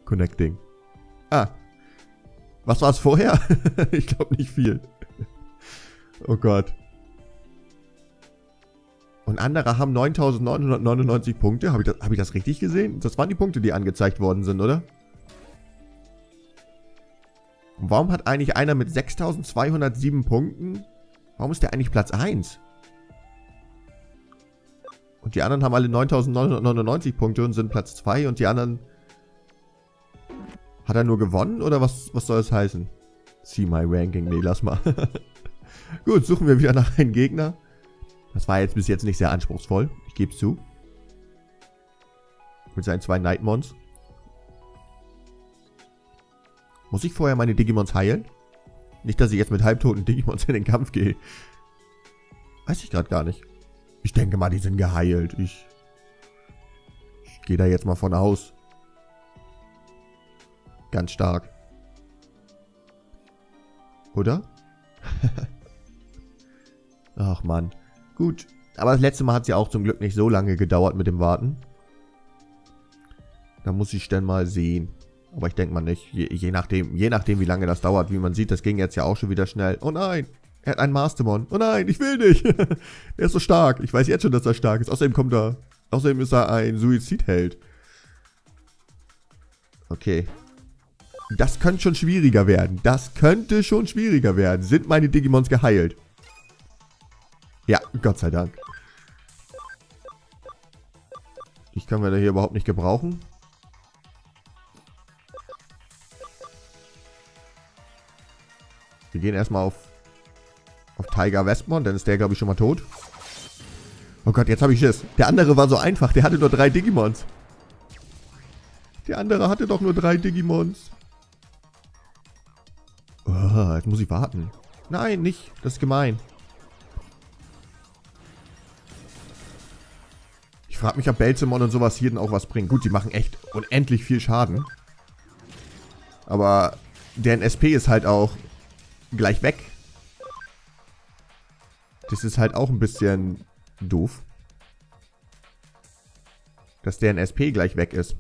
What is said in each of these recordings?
Connecting. Ah. Was war es vorher? Ich glaube nicht viel. Oh Gott. Und andere haben 9.999 Punkte. Hab ich das richtig gesehen? Das waren die Punkte, die angezeigt worden sind, oder? Und warum hat eigentlich einer mit 6.207 Punkten... Warum ist der eigentlich Platz 1? Und die anderen haben alle 9.999 Punkte und sind Platz 2 und die anderen... Hat er nur gewonnen oder was soll das heißen? See my ranking. Nee, lass mal. Gut, suchen wir wieder nach einem Gegner. Das war jetzt bis jetzt nicht sehr anspruchsvoll. Ich gebe es zu. Mit seinen 2 Nightmons. Muss ich vorher meine Digimons heilen? Nicht, dass ich jetzt mit halbtoten Digimons in den Kampf gehe. Weiß ich gerade gar nicht. Ich denke mal, die sind geheilt. Ich gehe da jetzt mal von aus. Ganz stark. Oder? Ach Mann. Gut. Aber das letzte Mal hat es ja auch zum Glück nicht so lange gedauert mit dem Warten. Da muss ich dann mal sehen. Aber ich denke mal nicht. Je nachdem, wie lange das dauert. Wie man sieht, das ging jetzt ja auch schon wieder schnell. Oh nein, er hat einen Mastermon. Oh nein, ich will nicht. Er ist so stark. Ich weiß jetzt schon, dass er stark ist. Außerdem ist er ein Suizidheld. Okay. Das könnte schon schwieriger werden. Sind meine Digimons geheilt? Ja, Gott sei Dank. Ich kann wir da hier überhaupt nicht gebrauchen. Wir gehen erstmal auf Tiger Westmon, dann ist der, glaube ich, schon mal tot. Oh Gott, jetzt habe ich Schiss. Der andere war so einfach, der hatte nur 3 Digimons. Der andere hatte doch nur 3 Digimons. Oh, jetzt muss ich warten. Nein, nicht. Das ist gemein. Ich frage mich, ob Belzemon und sowas hier denn auch was bringen. Gut, die machen echt unendlich viel Schaden. Aber deren SP ist halt auch gleich weg. Das ist halt auch ein bisschen doof. Dass deren SP gleich weg ist.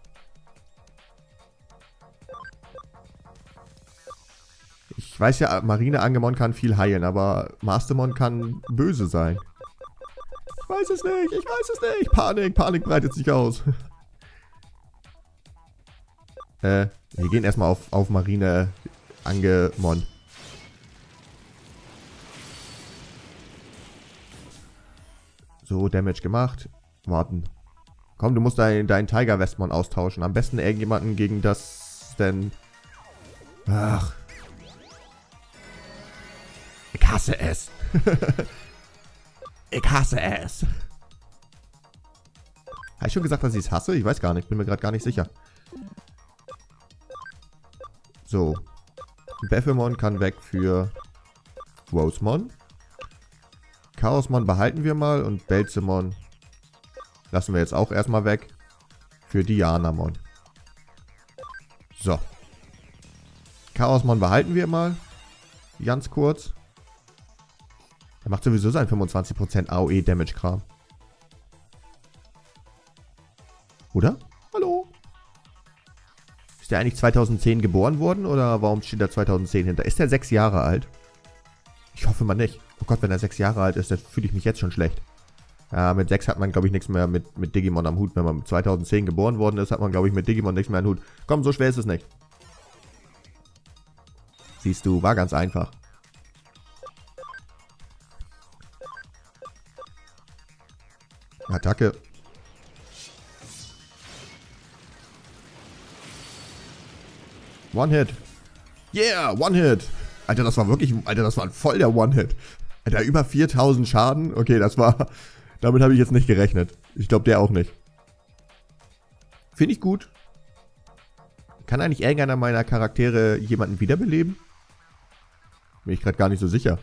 Ich weiß ja, Marine Angemon kann viel heilen, aber Mastermon kann böse sein. Ich weiß es nicht. Panik breitet sich aus. Wir gehen erstmal auf Marine Angemon. So, Damage gemacht. Warten. Komm, du musst deinen Tiger Westmon austauschen. Am besten irgendjemanden gegen das denn... Ach. Ich hasse es. Ich hasse es. Habe ich schon gesagt, dass ich es hasse? Ich weiß gar nicht. Bin mir gerade gar nicht sicher. So. Bephalmon kann weg für Rosemon. Chaosmon behalten wir mal und Belzemon lassen wir jetzt auch erstmal weg für Dianamon. So. Chaosmon behalten wir mal. Ganz kurz. Er macht sowieso sein 25% AOE Damage Kram. Oder? Hallo? Ist der eigentlich 2010 geboren worden oder warum steht da 2010 hinter? Ist der 6 Jahre alt? Ich hoffe mal nicht. Oh Gott, wenn er 6 Jahre alt ist, dann fühle ich mich jetzt schon schlecht. Ja, mit 6 hat man, glaube ich, nichts mehr mit Digimon am Hut. Wenn man 2010 geboren worden ist, hat man, glaube ich, mit Digimon nichts mehr am Hut. Komm, so schwer ist es nicht. Siehst du, war ganz einfach. Attacke. One-Hit. Yeah, One-Hit. Alter, das war wirklich... Alter, das war voll der One-Hit. Alter, über 4000 Schaden. Okay, das war... Damit habe ich jetzt nicht gerechnet. Ich glaube, der auch nicht. Finde ich gut. Kann eigentlich irgendeiner meiner Charaktere jemanden wiederbeleben? Bin ich gerade gar nicht so sicher.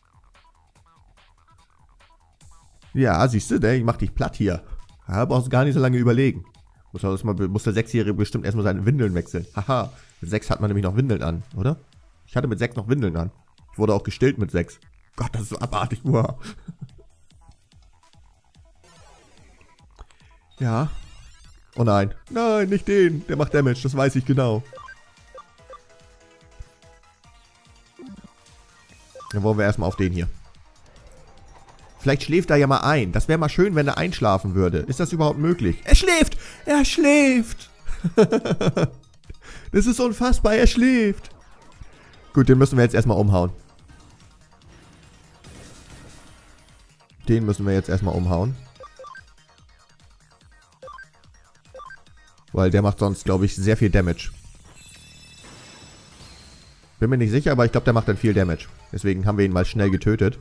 Ja, siehst du, ich mach dich platt hier. Da brauchst du gar nicht so lange überlegen. Muss der 6-Jährige bestimmt erstmal seine Windeln wechseln. Haha, mit 6 hat man nämlich noch Windeln an, oder? Ich hatte mit 6 noch Windeln an. Ich wurde auch gestillt mit 6. Gott, das ist so abartig. Wow. Ja. Oh nein. Nein, nicht den. Der macht Damage, das weiß ich genau. Dann wollen wir erstmal auf den hier. Vielleicht schläft er ja mal ein. Das wäre mal schön, wenn er einschlafen würde. Ist das überhaupt möglich? Er schläft! Er schläft! Das ist unfassbar, er schläft. Gut, den müssen wir jetzt erstmal umhauen. Den müssen wir jetzt erstmal umhauen. Weil der macht sonst, glaube ich, sehr viel Damage. Bin mir nicht sicher, aber ich glaube, der macht dann viel Damage. Deswegen haben wir ihn mal schnell getötet.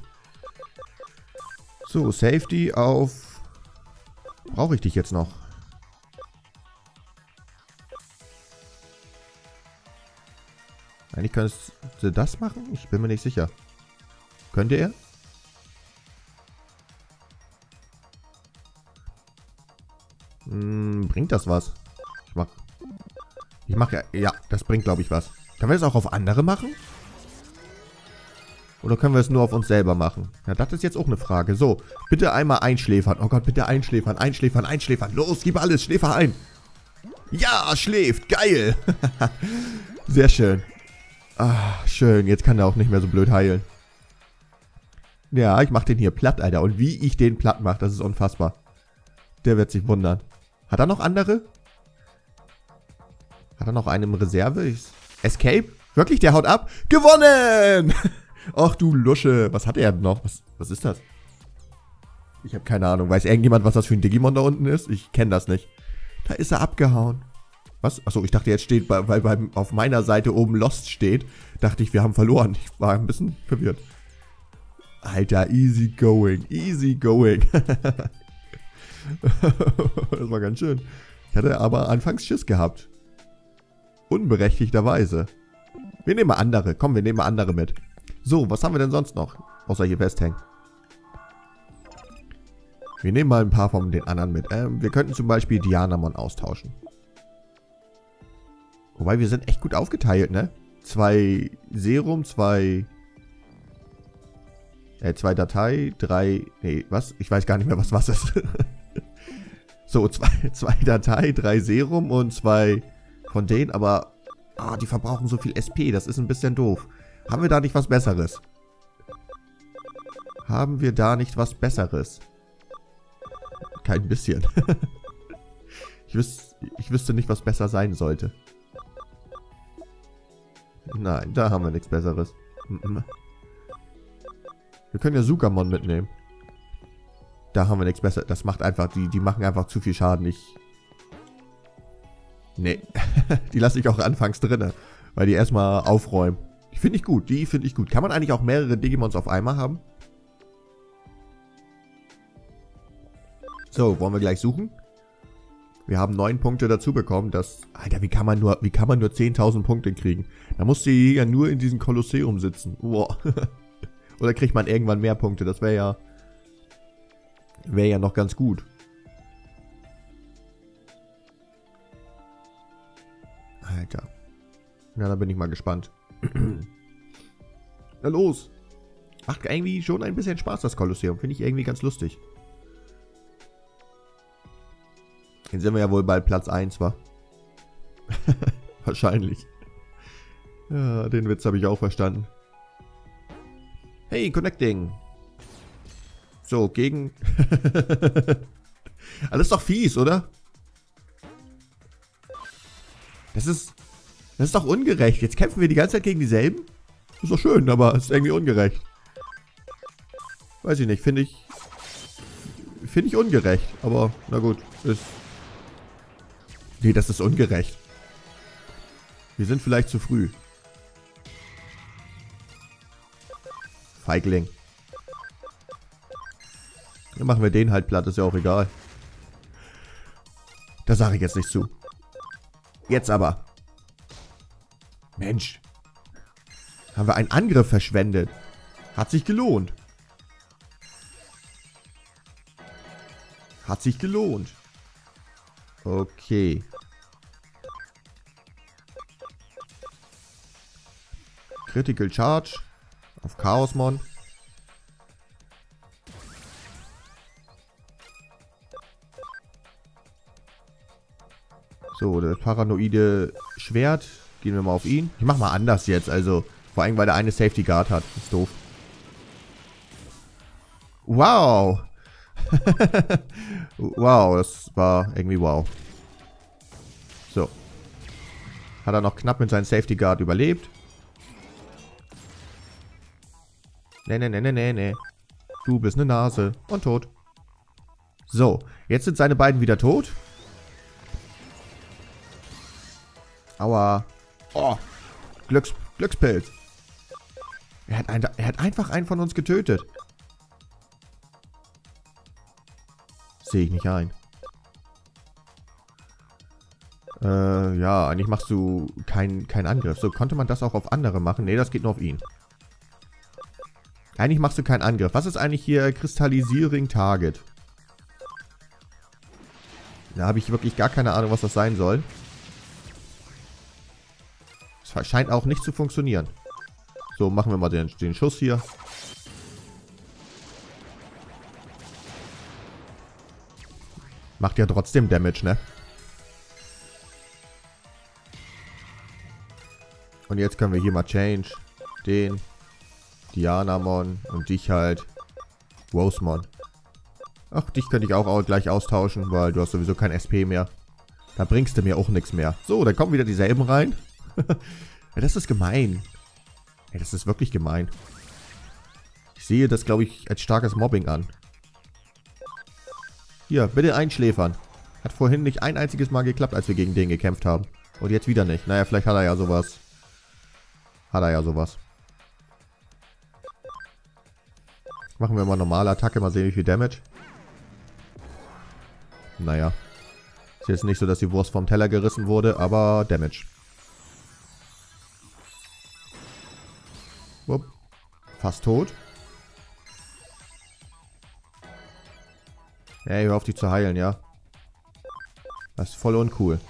So, Safety auf... Brauche ich dich jetzt noch? Eigentlich könnte das machen? Ich bin mir nicht sicher. Könnte er? Bringt das was? Ich mach ja, das bringt, glaube ich, was. Können wir das auch auf andere machen? Oder können wir es nur auf uns selber machen? Ja, das ist jetzt auch eine Frage. So, bitte einmal einschläfern. Oh Gott, bitte einschläfern, einschläfern, einschläfern. Los, gib alles, schläfer ein. Ja, schläft, geil. Sehr schön. Ah, schön, jetzt kann er auch nicht mehr so blöd heilen. Ja, ich mach den hier platt, Alter. Und wie ich den platt mache, das ist unfassbar. Der wird sich wundern. Hat er noch andere? Hat er noch einen im Reserve? Escape? Wirklich, der haut ab? Gewonnen! Ach du Lusche. Was hat er denn noch? Was ist das? Ich habe keine Ahnung. Weiß irgendjemand, was das für ein Digimon da unten ist? Ich kenne das nicht. Da ist er abgehauen. Was? Achso, ich dachte, jetzt steht, weil auf meiner Seite oben Lost steht, dachte ich, wir haben verloren. Ich war ein bisschen verwirrt. Alter, easy going. Easy going. Das war ganz schön. Ich hatte aber anfangs Schiss gehabt. Unberechtigterweise. Wir nehmen mal andere. Komm, wir nehmen mal andere mit. So, was haben wir denn sonst noch? Außer hier festhängen. Wir nehmen mal ein paar von den anderen mit. Wir könnten zum Beispiel Dianamon austauschen. Wobei, wir sind echt gut aufgeteilt, ne? 2 Serum, 2 Datei, 3... Nee, was? Ich weiß gar nicht mehr, was ist. So, 2 Datei, 3 Serum und 2 von denen, aber... Ah, die verbrauchen so viel SP, das ist ein bisschen doof. Haben wir da nicht was Besseres? Haben wir da nicht was Besseres? Kein bisschen. Ich wüsste nicht, was besser sein sollte. Nein, da haben wir nichts Besseres. Wir können ja Sukamon mitnehmen. Da haben wir nichts Besseres. Das macht einfach, die machen einfach zu viel Schaden. Nee. Die lasse ich auch anfangs drinne, weil die erstmal aufräumen. Die finde ich gut, die finde ich gut. Kann man eigentlich auch mehrere Digimons auf einmal haben? So, wollen wir gleich suchen? Wir haben 9 Punkte dazu bekommen. Alter, wie kann man nur 10.000 Punkte kriegen? Da musst du ja nur in diesem Kolosseum sitzen. Wow. Oder kriegt man irgendwann mehr Punkte? Das wäre ja noch ganz gut. Alter. Na, da bin ich mal gespannt. Na los. Macht irgendwie schon ein bisschen Spaß, das Kolosseum. Finde ich irgendwie ganz lustig. Jetzt sind wir ja wohl bei Platz 1, wa? Wahrscheinlich. Ja, den Witz habe ich auch verstanden. Hey, Connecting. So, gegen... Alles doch fies, oder? Das ist doch ungerecht. Jetzt kämpfen wir die ganze Zeit gegen dieselben? Ist doch schön, aber ist irgendwie ungerecht. Weiß ich nicht, finde ich ungerecht. Aber, na gut, ist... Nee, das ist ungerecht. Wir sind vielleicht zu früh. Feigling. Dann machen wir den halt platt, ist ja auch egal. Da sage ich jetzt nicht zu. Jetzt aber. Mensch. Haben wir einen Angriff verschwendet. Hat sich gelohnt. Hat sich gelohnt. Okay. Critical Charge auf Chaosmon. So, das paranoide Schwert. Gehen wir mal auf ihn. Ich mach mal anders jetzt, also. Vor allem, weil der eine Safety Guard hat. Ist doof. Wow. Wow, das war irgendwie wow. So. Hat er noch knapp mit seinem Safety Guard überlebt. Nee. Du bist eine Nase. Und tot. So, jetzt sind seine beiden wieder tot. Aua. Oh, Glückspilz. Er hat einfach einen von uns getötet. Sehe ich nicht ein. Ja, eigentlich machst du keinen Angriff. So, konnte man das auch auf andere machen? Ne, das geht nur auf ihn. Eigentlich machst du keinen Angriff. Was ist eigentlich hier Crystallising Target? Da habe ich wirklich gar keine Ahnung, was das sein soll. Es scheint auch nicht zu funktionieren. So, machen wir mal den Schuss hier. Macht ja trotzdem Damage, ne? Und jetzt können wir hier mal Change. Den. Dianamon. Und dich halt. Rosemon. Ach, dich könnte ich auch gleich austauschen, weil du hast sowieso kein SP mehr. Da bringst du mir auch nichts mehr. So, dann kommen wieder dieselben rein. Ja, das ist gemein. Ja, das ist wirklich gemein. Ich sehe das, glaube ich, als starkes Mobbing an. Hier, bitte einschläfern. Hat vorhin nicht ein einziges Mal geklappt, als wir gegen den gekämpft haben. Und jetzt wieder nicht. Naja, vielleicht hat er ja sowas. Machen wir mal normale Attacke, mal sehen, wie viel Damage. Naja. Ist jetzt nicht so, dass die Wurst vom Teller gerissen wurde, aber Damage. Wupp. Fast tot. Ey, hör auf, dich zu heilen, ja. Das ist voll uncool.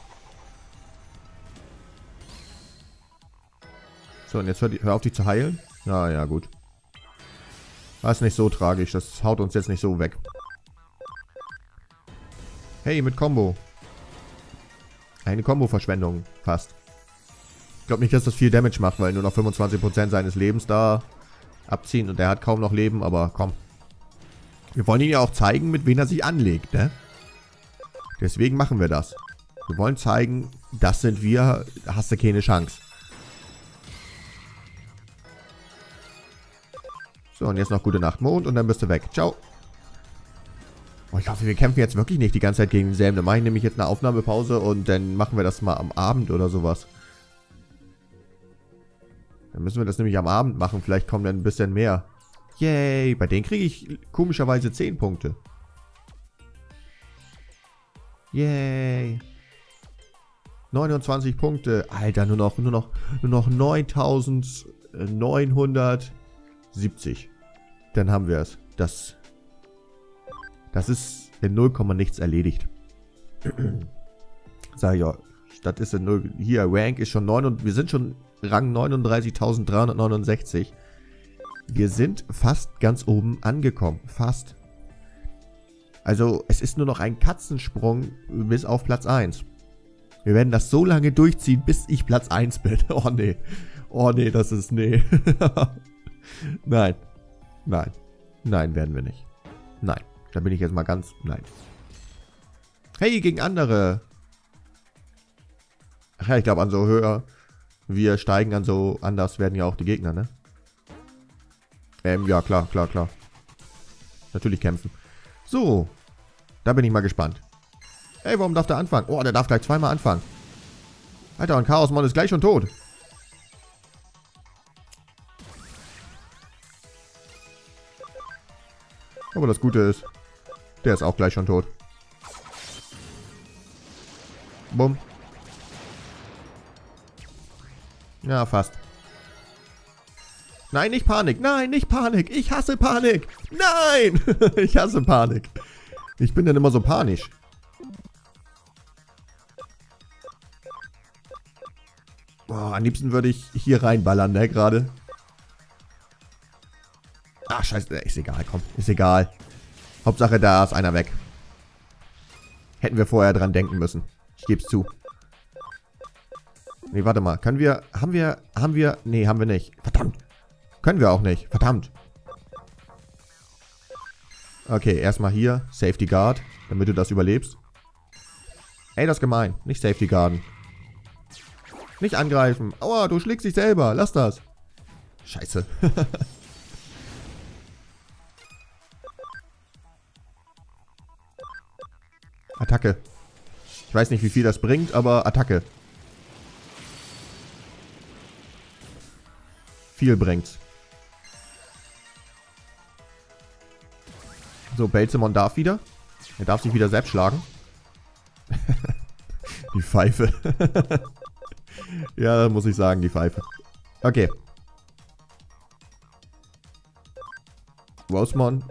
So, und jetzt hör auf, dich zu heilen. Na ja, gut. Das ist nicht so tragisch. Das haut uns jetzt nicht so weg. Hey, mit Combo. Eine Combo-Verschwendung. Fast. Ich glaube nicht, dass das viel Damage macht, weil nur noch 25% seines Lebens da abziehen. Und er hat kaum noch Leben, aber komm. Wir wollen ihn ja auch zeigen, mit wem er sich anlegt, ne? Deswegen machen wir das. Wir wollen zeigen, das sind wir, da hast du keine Chance. So, und jetzt noch gute Nacht, Mond, und dann bist du weg. Ciao. Oh, ich hoffe, wir kämpfen jetzt wirklich nicht die ganze Zeit gegen denselben. Dann mache ich nämlich jetzt eine Aufnahmepause und dann machen wir das mal am Abend oder sowas. Dann müssen wir das nämlich am Abend machen. Vielleicht kommen dann ein bisschen mehr. Yay, bei denen kriege ich komischerweise 10 Punkte. Yay. 29 Punkte. Alter, nur noch 9.970. Dann haben wir es. Das ist in 0, nichts erledigt. Sag ich ja. Das ist in 0. Hier, Rank ist schon 9 und wir sind schon Rang 39.369. Wir sind fast ganz oben angekommen. Fast. Also, es ist nur noch ein Katzensprung bis auf Platz 1. Wir werden das so lange durchziehen, bis ich Platz 1 bin. Oh, nee. Oh, nee, das ist... Nee. Nein. Nein. Nein, werden wir nicht. Nein. Da bin ich jetzt mal ganz... Nein. Hey, gegen andere. Ach ja, ich glaube, an so höher wir steigen, an so anders werden ja auch die Gegner, ne? Ja, klar. Natürlich kämpfen. So. Da bin ich mal gespannt. Ey, warum darf der anfangen? Oh, der darf gleich zweimal anfangen. Alter, und Chaosmon ist gleich schon tot. Aber das Gute ist, der ist auch gleich schon tot. Bumm. Ja, fast. Nein, nicht Panik. Nein, nicht Panik. Ich hasse Panik. Nein! Ich hasse Panik. Ich bin dann immer so panisch. Boah, am liebsten würde ich hier reinballern, ne, gerade. Ach, scheiße. Ist egal, komm. Ist egal. Hauptsache, da ist einer weg. Hätten wir vorher dran denken müssen. Ich geb's zu. Nee, warte mal. Können wir... Haben wir... Nee, haben wir nicht. Verdammt. Können wir auch nicht. Verdammt. Okay, erstmal hier. Safety Guard. Damit du das überlebst. Ey, das ist gemein. Nicht Safety Guarden. Nicht angreifen. Aua, du schlägst dich selber. Lass das. Scheiße. Attacke. Ich weiß nicht, wie viel das bringt, aber Attacke. Viel bringt's. So, Belzemon darf wieder. Er darf sich wieder selbst schlagen. Die Pfeife. Ja, muss ich sagen, die Pfeife. Okay. Rosemon.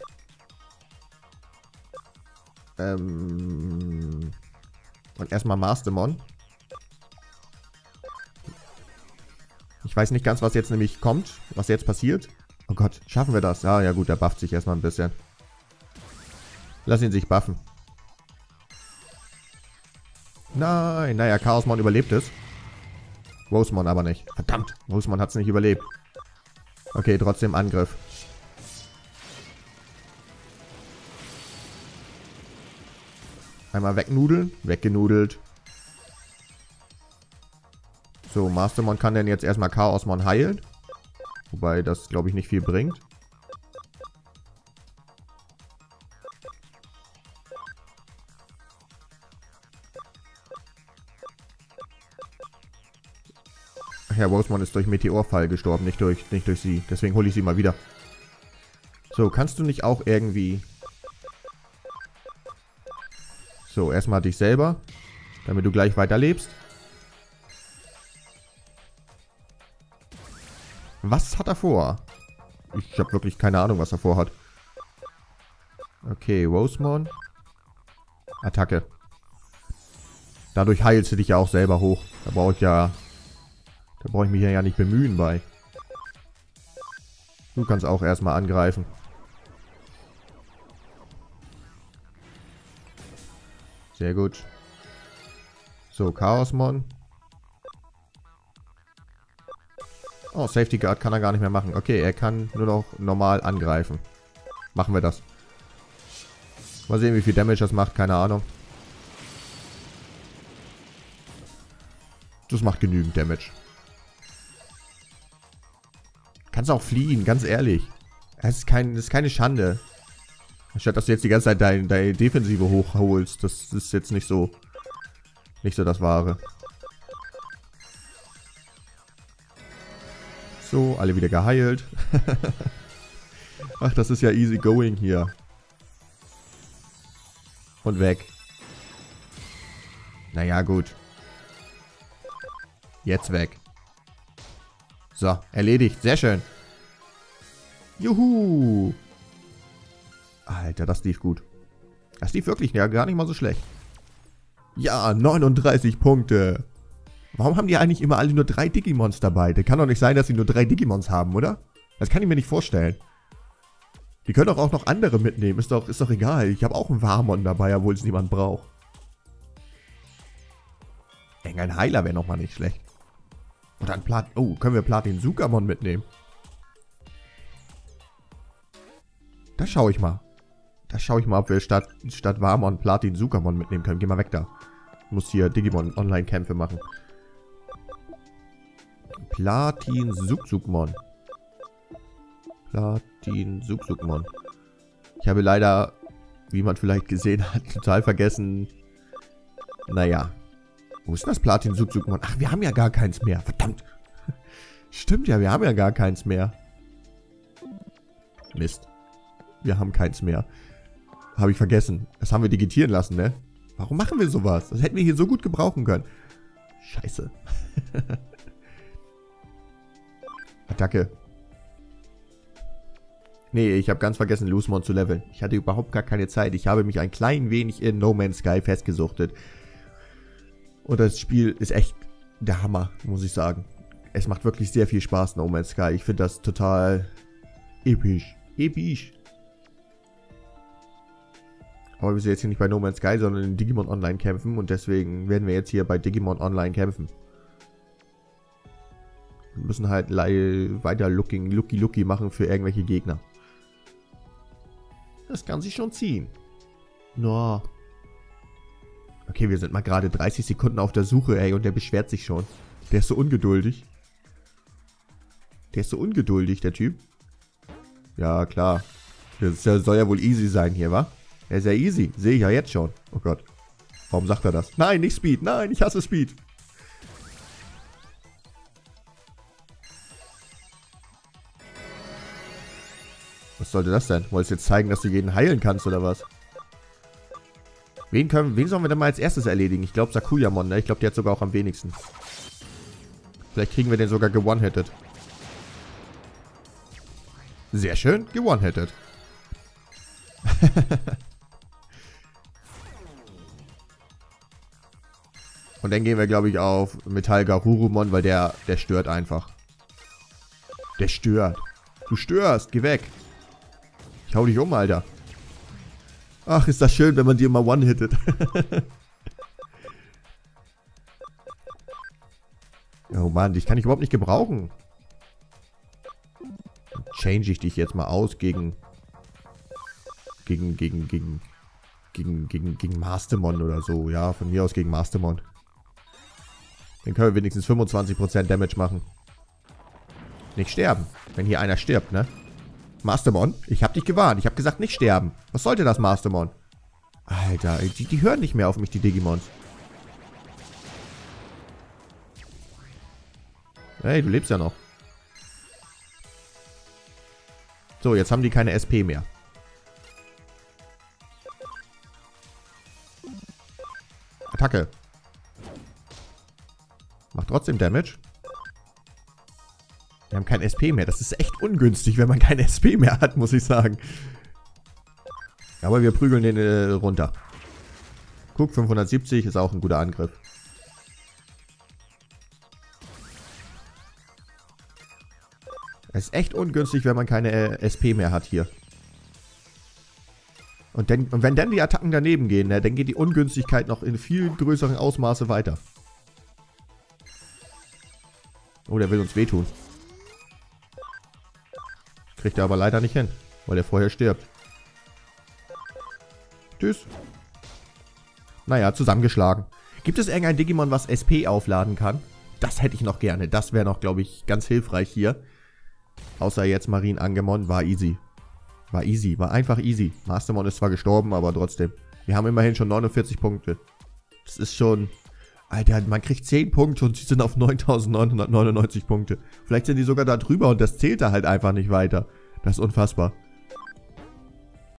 Und erstmal Mastermon. Ich weiß nicht ganz, was jetzt nämlich kommt. Was jetzt passiert. Oh Gott, schaffen wir das? Ah, ja gut, der bufft sich erstmal ein bisschen. Lass ihn sich buffen. Nein, naja, Chaosmon überlebt es. Rosemon aber nicht. Verdammt, Rosemon hat es nicht überlebt. Okay, trotzdem Angriff. Einmal wegnudeln. Weggenudelt. So, Mastermon kann denn jetzt erstmal Chaosmon heilen. Wobei das, glaube ich, nicht viel bringt. Herr Rosemon ist durch Meteorfall gestorben, nicht durch sie. Deswegen hole ich sie mal wieder. So, kannst du nicht auch irgendwie... So, erstmal dich selber, damit du gleich weiterlebst. Was hat er vor? Ich habe wirklich keine Ahnung, was er vorhat. Okay, Rosemon. Attacke. Dadurch heilst du dich ja auch selber hoch. Da brauche ich mich ja nicht bemühen bei. Du kannst auch erstmal angreifen. Sehr gut. So, Chaosmon. Oh, Safety Guard kann er gar nicht mehr machen. Okay, er kann nur noch normal angreifen. Machen wir das. Mal sehen, wie viel Damage das macht. Keine Ahnung. Das macht genügend Damage. Kannst auch fliehen, ganz ehrlich. Das ist keine Schande. Anstatt dass du jetzt die ganze Zeit deine Defensive hochholst. Das ist jetzt nicht so das Wahre. So, alle wieder geheilt. Ach, das ist ja easy going hier. Und weg. Naja, gut. Jetzt weg. So, erledigt. Sehr schön. Juhu. Alter, das lief gut. Das lief wirklich ja, gar nicht mal so schlecht. Ja, 39 Punkte. Warum haben die eigentlich immer alle nur 3 Digimons dabei? Das kann doch nicht sein, dass sie nur 3 Digimons haben, oder? Das kann ich mir nicht vorstellen. Die können doch auch noch andere mitnehmen. Ist doch egal. Ich habe auch einen Warmon dabei, obwohl es niemand braucht. Ein Heiler wäre nochmal nicht schlecht. Oder ein Oh, können wir Platin-Sukamon mitnehmen? Da schaue ich mal. Ob wir statt Warmon Platin-Sukamon mitnehmen können. Geh mal weg da. Ich muss hier Digimon-Online-Kämpfe machen. Platin-Suksukmon. Platin-Suksukmon. Ich habe leider, wie man vielleicht gesehen hat, total vergessen. Naja. Wo ist denn das Platin-Suksukmon? Ach, wir haben ja gar keins mehr. Verdammt. Stimmt ja, wir haben ja gar keins mehr. Mist. Wir haben keins mehr. Habe ich vergessen. Das haben wir digitieren lassen, ne? Warum machen wir sowas? Das hätten wir hier so gut gebrauchen können. Scheiße. Attacke. Nee, ich habe ganz vergessen, Loosemon zu leveln. Ich hatte überhaupt gar keine Zeit. Ich habe mich ein klein wenig in No Man's Sky festgesuchtet. Und das Spiel ist echt der Hammer, muss ich sagen. Es macht wirklich sehr viel Spaß, No Man's Sky. Ich finde das total episch. Episch. Aber wir sind jetzt hier nicht bei No Man's Sky, sondern in Digimon Online kämpfen. Und deswegen werden wir jetzt hier bei Digimon Online kämpfen. Wir müssen halt weiter Lucky machen für irgendwelche Gegner. Das kann sich schon ziehen. No. Okay, wir sind mal gerade 30 Sekunden auf der Suche, ey, und der beschwert sich schon. Der ist so ungeduldig. Der ist so ungeduldig, der Typ. Ja, klar. Das soll ja wohl easy sein hier, wa? Er ist ja easy. Sehe ich ja jetzt schon. Oh Gott. Warum sagt er das? Nein, nicht Speed. Nein, ich hasse Speed. Was sollte das denn? Wolltest du jetzt zeigen, dass du jeden heilen kannst, oder was? Wen sollen wir denn mal als erstes erledigen? Ich glaube Sakuyamon, ne? Ich glaube, der hat sogar auch am wenigsten. Vielleicht kriegen wir den sogar ge-one-hitted. Sehr schön, ge-one-hitted. Und dann gehen wir, glaube ich, auf Metall Garurumon, weil der stört einfach. Der stört. Du störst, geh weg. Ich hau dich um, Alter. Ach, ist das schön, wenn man die immer one-hittet. Oh Mann, dich kann ich überhaupt nicht gebrauchen. Dann change ich dich jetzt mal aus gegen Mastermon oder so. Ja, von mir aus gegen Mastermon. Dann können wir wenigstens 25% Damage machen. Nicht sterben. Wenn hier einer stirbt, ne? Mastermon, ich hab dich gewarnt. Ich hab gesagt, nicht sterben. Was sollte das, Mastermon? Alter, die hören nicht mehr auf mich, die Digimons. Hey, du lebst ja noch. So, jetzt haben die keine SP mehr. Attacke. Macht trotzdem Damage. Wir haben kein SP mehr. Das ist echt ungünstig, wenn man kein SP mehr hat, muss ich sagen. Aber wir prügeln den runter. Guck, 570 ist auch ein guter Angriff. Es ist echt ungünstig, wenn man keine SP mehr hat hier. Und wenn dann die Attacken daneben gehen, ne, dann geht die Ungünstigkeit noch in viel größeren Ausmaße weiter. Oh, der will uns wehtun. Kriegt er aber leider nicht hin, weil er vorher stirbt. Tschüss. Naja, zusammengeschlagen. Gibt es irgendein Digimon, was SP aufladen kann? Das hätte ich noch gerne. Das wäre noch, glaube ich, ganz hilfreich hier. Außer jetzt Marienangemon. War easy. War easy. War einfach easy. Mastermon ist zwar gestorben, aber trotzdem. Wir haben immerhin schon 49 Punkte. Das ist schon... Alter, man kriegt 10 Punkte und sie sind auf 9.999 Punkte. Vielleicht sind die sogar da drüber und das zählt da halt einfach nicht weiter. Das ist unfassbar.